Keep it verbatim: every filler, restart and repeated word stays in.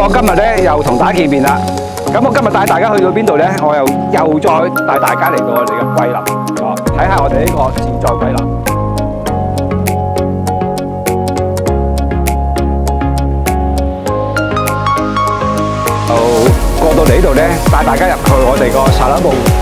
我今日咧又同大家見面啦。咁我今日帶大家去到邊度咧？我又又再帶大家嚟到我哋嘅桂林咗，睇下我哋呢個自在桂林。就過到嚟呢度咧，帶大家入去我哋個沙拉布